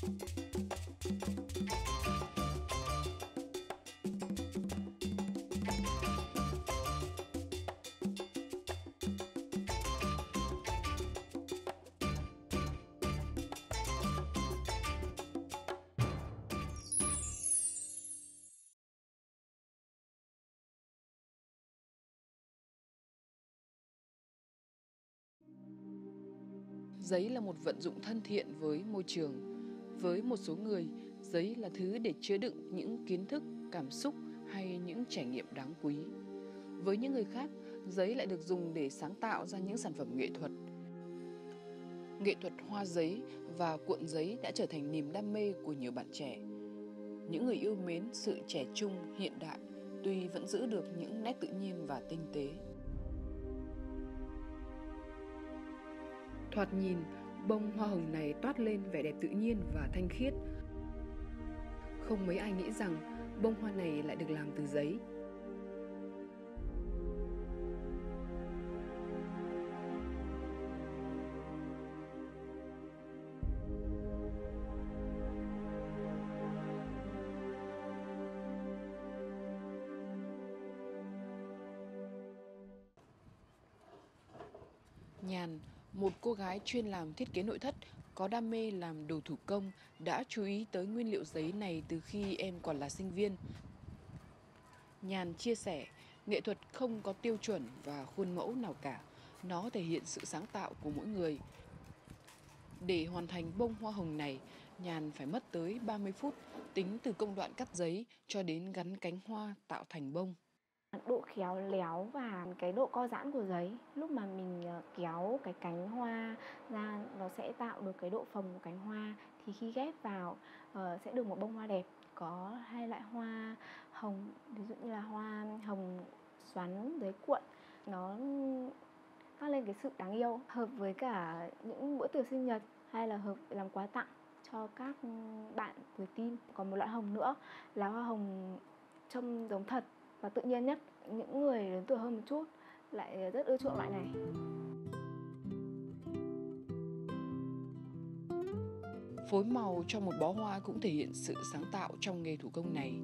Giấy là một vận dụng thân thiện với môi trường. Với một số người, giấy là thứ để chứa đựng những kiến thức, cảm xúc hay những trải nghiệm đáng quý. Với những người khác, giấy lại được dùng để sáng tạo ra những sản phẩm nghệ thuật. Nghệ thuật hoa giấy và cuộn giấy đã trở thành niềm đam mê của nhiều bạn trẻ. Những người yêu mến sự trẻ trung, hiện đại, tuy vẫn giữ được những nét tự nhiên và tinh tế. Thoạt nhìn, bông hoa hồng này toát lên vẻ đẹp tự nhiên và thanh khiết. Không mấy ai nghĩ rằng bông hoa này lại được làm từ giấy. Nhàn, một cô gái chuyên làm thiết kế nội thất, có đam mê làm đồ thủ công, đã chú ý tới nguyên liệu giấy này từ khi em còn là sinh viên. Nhàn chia sẻ, nghệ thuật không có tiêu chuẩn và khuôn mẫu nào cả, nó thể hiện sự sáng tạo của mỗi người. Để hoàn thành bông hoa hồng này, Nhàn phải mất tới 30 phút, tính từ công đoạn cắt giấy cho đến gắn cánh hoa tạo thành bông. Độ khéo léo và cái độ co giãn của giấy, lúc mà mình kéo cái cánh hoa ra nó sẽ tạo được cái độ phồng của cánh hoa, thì khi ghép vào sẽ được một bông hoa đẹp. Có hai loại hoa hồng, ví dụ như là hoa hồng xoắn giấy cuộn, nó toát lên cái sự đáng yêu, hợp với cả những bữa tiệc sinh nhật hay là hợp làm quà tặng cho các bạn tuổi teen. Còn một loại hồng nữa là hoa hồng trông giống thật và tự nhiên nhất. Những người lớn tuổi hơn một chút lại rất ưa chuộng loại này. Phối màu cho một bó hoa cũng thể hiện sự sáng tạo trong nghề thủ công này.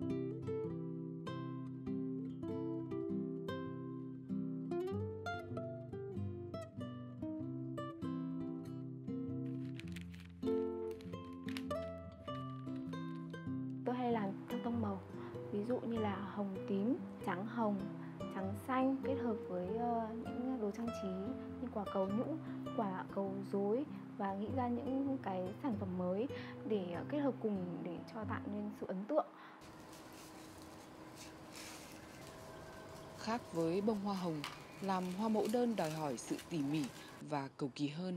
Tôi hay làm theo tông màu, ví dụ như là hồng tím, trắng hồng, trắng xanh kết hợp với những đồ trang trí như quả cầu nhũ, quả cầu rối, và nghĩ ra những cái sản phẩm mới để kết hợp cùng để cho tạo nên sự ấn tượng. Khác với bông hoa hồng, làm hoa mẫu đơn đòi hỏi sự tỉ mỉ và cầu kỳ hơn.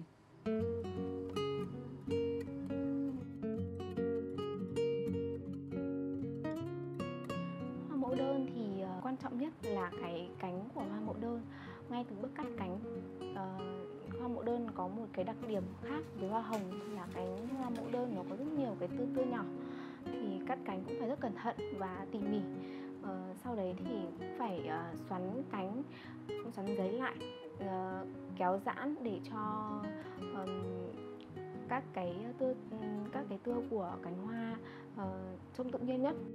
Hoa mẫu đơn thì quan trọng nhất là cái cánh của hoa mẫu đơn. Ngay từ bước cắt cánh, hoa mẫu đơn có một cái đặc điểm khác với hoa hồng là cánh hoa mẫu đơn nó có rất nhiều cái tươi nhỏ, thì cắt cánh cũng phải rất cẩn thận và tỉ mỉ. Sau đấy thì phải xoắn cánh, xoắn giấy lại, kéo giãn để cho các cái tưa của cánh hoa trông tự nhiên nhất.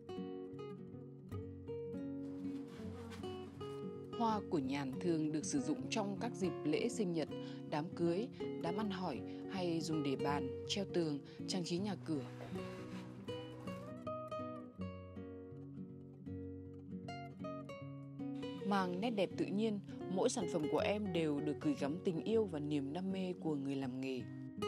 Hoa của Nhàn thường được sử dụng trong các dịp lễ sinh nhật, đám cưới, đám ăn hỏi hay dùng để bàn, treo tường, trang trí nhà cửa. Mang nét đẹp tự nhiên, mỗi sản phẩm của em đều được gửi gắm tình yêu và niềm đam mê của người làm nghề.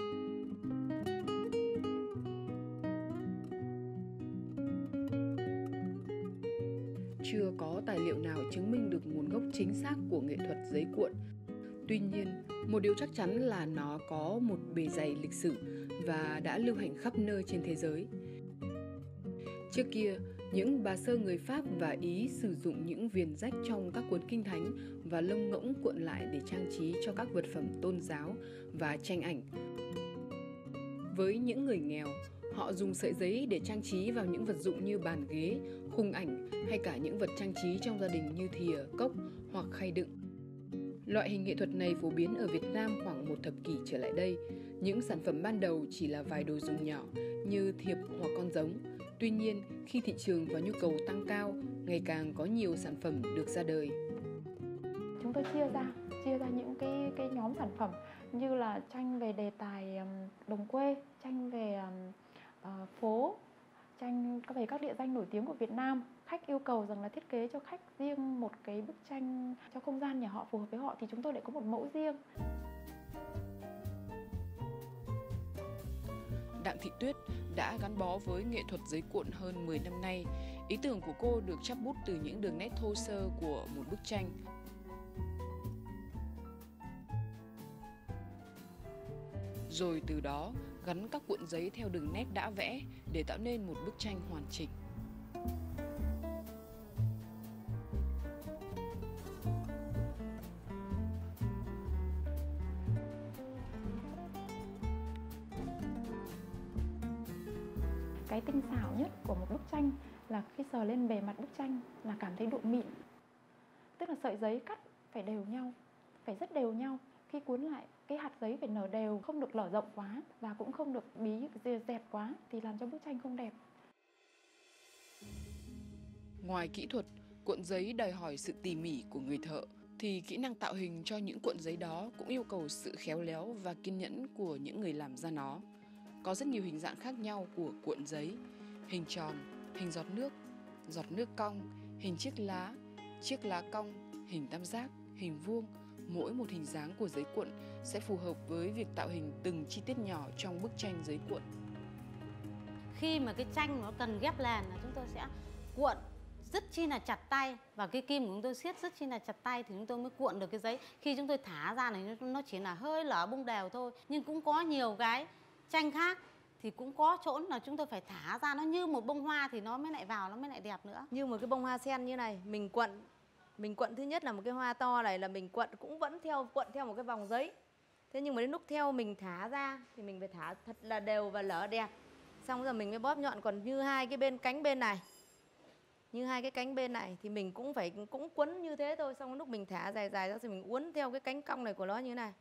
Chưa có tài liệu nào chứng minh được nguồn gốc chính xác của nghệ thuật giấy cuộn. Tuy nhiên, một điều chắc chắn là nó có một bề dày lịch sử và đã lưu hành khắp nơi trên thế giới. Trước kia, những bà sơ người Pháp và Ý sử dụng những viền rách trong các cuốn kinh thánh và lông ngỗng cuộn lại để trang trí cho các vật phẩm tôn giáo và tranh ảnh. Với những người nghèo, họ dùng sợi giấy để trang trí vào những vật dụng như bàn ghế, khung ảnh hay cả những vật trang trí trong gia đình như thìa, cốc hoặc khay đựng. Loại hình nghệ thuật này phổ biến ở Việt Nam khoảng một thập kỷ trở lại đây. Những sản phẩm ban đầu chỉ là vài đồ dùng nhỏ như thiệp hoặc con giống. Tuy nhiên, khi thị trường và nhu cầu tăng cao, ngày càng có nhiều sản phẩm được ra đời. Chúng tôi chia ra những cái nhóm sản phẩm như là tranh về đề tài đồng quê, tranh về phố, tranh về các địa danh nổi tiếng của Việt Nam. Khách yêu cầu rằng là thiết kế cho khách riêng một cái bức tranh cho không gian nhà họ phù hợp với họ thì chúng tôi lại có một mẫu riêng. Đặng Thị Tuyết đã gắn bó với nghệ thuật giấy cuộn hơn 10 năm nay. Ý tưởng của cô được chắp bút từ những đường nét thô sơ của một bức tranh. Rồi từ đó gắn các cuộn giấy theo đường nét đã vẽ để tạo nên một bức tranh hoàn chỉnh. Cái tinh xảo nhất của một bức tranh là khi sờ lên bề mặt bức tranh là cảm thấy độ mịn. Tức là sợi giấy cắt phải đều nhau, phải rất đều nhau. Khi cuốn lại, cái hạt giấy phải nở đều, không được lở rộng quá và cũng không được bí dẹt quá thì làm cho bức tranh không đẹp. Ngoài kỹ thuật, cuộn giấy đòi hỏi sự tỉ mỉ của người thợ, thì kỹ năng tạo hình cho những cuộn giấy đó cũng yêu cầu sự khéo léo và kiên nhẫn của những người làm ra nó. Có rất nhiều hình dạng khác nhau của cuộn giấy: hình tròn, hình giọt nước cong, hình chiếc lá cong, hình tam giác, hình vuông. Mỗi một hình dáng của giấy cuộn sẽ phù hợp với việc tạo hình từng chi tiết nhỏ trong bức tranh giấy cuộn. Khi mà cái tranh nó cần ghép liền là chúng tôi sẽ cuộn rất chi là chặt tay, và cái kim của chúng tôi siết rất chi là chặt tay thì chúng tôi mới cuộn được cái giấy. Khi chúng tôi thả ra này nó chỉ là hơi lở bung đều thôi, nhưng cũng có nhiều cái tranh khác thì cũng có chỗ là chúng tôi phải thả ra nó như một bông hoa thì nó mới lại vào, nó mới lại đẹp nữa. Như một cái bông hoa sen như này, mình quận thứ nhất là một cái hoa to này là mình quận cũng vẫn quận theo một cái vòng giấy. Thế nhưng mà đến lúc theo mình thả ra thì mình phải thả thật là đều và lở đẹp. Xong rồi mình mới bóp nhọn. Còn như hai cái cánh bên này, như hai cái cánh bên này thì mình cũng quấn như thế thôi. Xong lúc mình thả dài ra thì mình uốn theo cái cánh cong này của nó như thế này.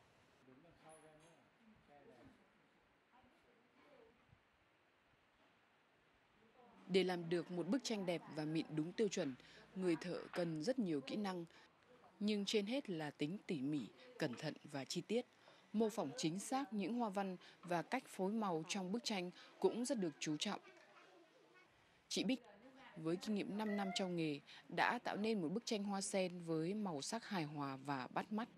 Để làm được một bức tranh đẹp và mịn đúng tiêu chuẩn, người thợ cần rất nhiều kỹ năng, nhưng trên hết là tính tỉ mỉ, cẩn thận và chi tiết. Mô phỏng chính xác những hoa văn và cách phối màu trong bức tranh cũng rất được chú trọng. Chị Bích, với kinh nghiệm 5 năm trong nghề, đã tạo nên một bức tranh hoa sen với màu sắc hài hòa và bắt mắt.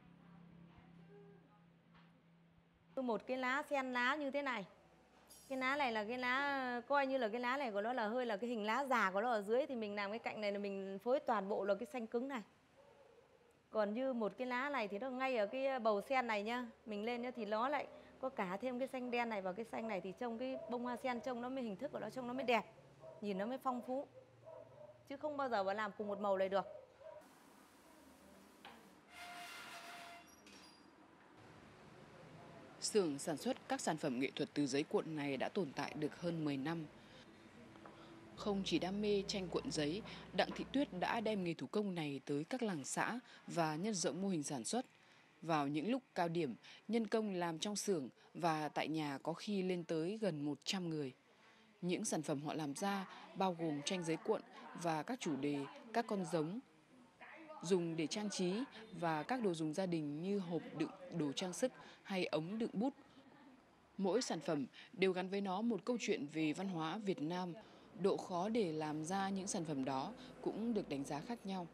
Một cái lá sen lá như thế này. Cái lá này là cái lá, coi như là cái lá này của nó là hơi là cái hình lá già của nó ở dưới, thì mình làm cái cạnh này là mình phối toàn bộ là cái xanh cứng này. Còn như một cái lá này thì nó ngay ở cái bầu sen này nhá, mình lên nhá, thì nó lại có cả thêm cái xanh đen này vào cái xanh này, thì trông cái bông hoa sen trông nó mới hình thức của nó trông nó mới đẹp, nhìn nó mới phong phú, chứ không bao giờ mà làm cùng một màu này được. Xưởng sản xuất các sản phẩm nghệ thuật từ giấy cuộn này đã tồn tại được hơn 10 năm. Không chỉ đam mê tranh cuộn giấy, Đặng Thị Tuyết đã đem nghề thủ công này tới các làng xã và nhân rộng mô hình sản xuất. Vào những lúc cao điểm, nhân công làm trong xưởng và tại nhà có khi lên tới gần 100 người. Những sản phẩm họ làm ra bao gồm tranh giấy cuộn và các chủ đề, các con giống, dùng để trang trí và các đồ dùng gia đình như hộp đựng đồ trang sức hay ống đựng bút. Mỗi sản phẩm đều gắn với nó một câu chuyện về văn hóa Việt Nam. Độ khó để làm ra những sản phẩm đó cũng được đánh giá khác nhau.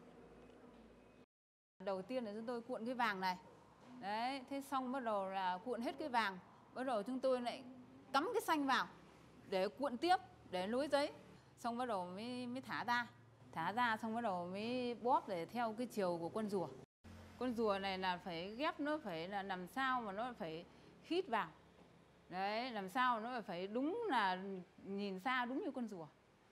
Đầu tiên là chúng tôi cuộn cái vàng này. Đấy, thế xong bắt đầu là cuộn hết cái vàng. Bắt đầu chúng tôi lại cắm cái xanh vào để cuộn tiếp, để nối giấy. Xong bắt đầu mới thả ra. Thả ra xong bắt đầu mới bóp để theo cái chiều của con rùa. Con rùa này là phải ghép, nó phải là làm sao mà nó phải khít vào. Đấy, làm sao nó phải đúng là nhìn xa đúng như con rùa.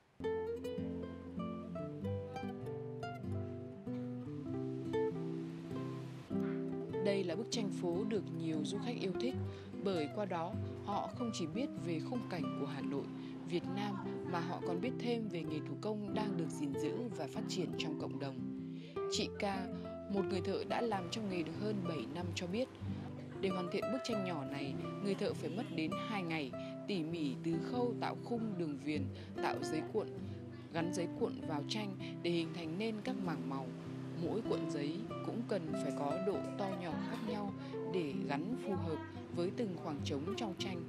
Đây là bức tranh phố được nhiều du khách yêu thích, bởi qua đó họ không chỉ biết về khung cảnh của Hà Nội, Việt Nam, mà họ còn biết thêm về nghề thủ công đang được gìn giữ và phát triển trong cộng đồng. Chị Ca, một người thợ đã làm trong nghề được hơn 7 năm cho biết. Để hoàn thiện bức tranh nhỏ này, người thợ phải mất đến 2 ngày, tỉ mỉ từ khâu tạo khung đường viền, tạo giấy cuộn, gắn giấy cuộn vào tranh để hình thành nên các mảng màu. Mỗi cuộn giấy cũng cần phải có độ to nhỏ khác nhau để gắn phù hợp với từng khoảng trống trong tranh.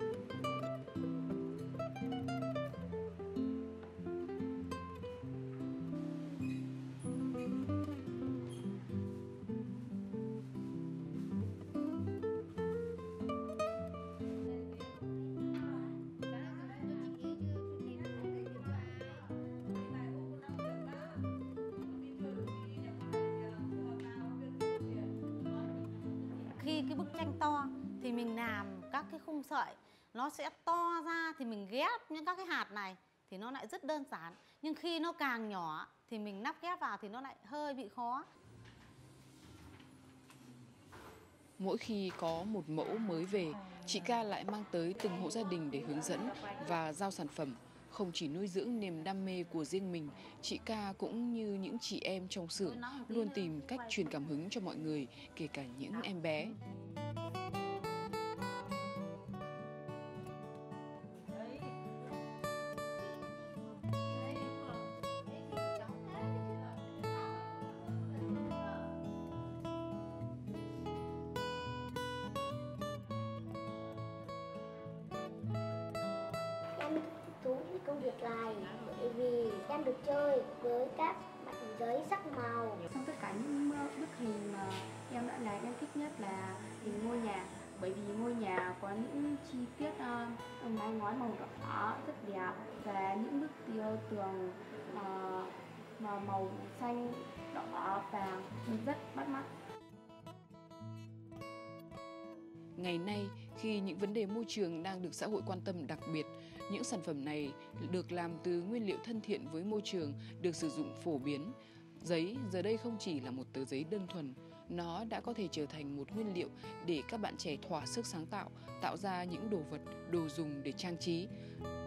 Khi cái bức tranh to thì mình làm các cái khung sợi nó sẽ to ra, thì mình ghép những các cái hạt này thì nó lại rất đơn giản. Nhưng khi nó càng nhỏ thì mình lắp ghép vào thì nó lại hơi bị khó. Mỗi khi có một mẫu mới về, chị Ca lại mang tới từng hộ gia đình để hướng dẫn và giao sản phẩm. Không chỉ nuôi dưỡng niềm đam mê của riêng mình, chị Ca cũng như những chị em trong xưởng luôn tìm cách truyền cảm hứng cho mọi người, kể cả những em bé. Em thú với công việc này bởi vì em được chơi với các mảnh giấy sắc màu. Trong tất cả những bức hình mà em đã làm, em thích nhất là hình ngôi nhà, bởi vì ngôi nhà có những chi tiết mái ngói màu đỏ rất đẹp và những bức tường mà màu xanh, đỏ, vàng rất bắt mắt. Ngày nay, khi những vấn đề môi trường đang được xã hội quan tâm đặc biệt, những sản phẩm này được làm từ nguyên liệu thân thiện với môi trường được sử dụng phổ biến. Giấy giờ đây không chỉ là một tờ giấy đơn thuần, nó đã có thể trở thành một nguyên liệu để các bạn trẻ thỏa sức sáng tạo, tạo ra những đồ vật, đồ dùng để trang trí.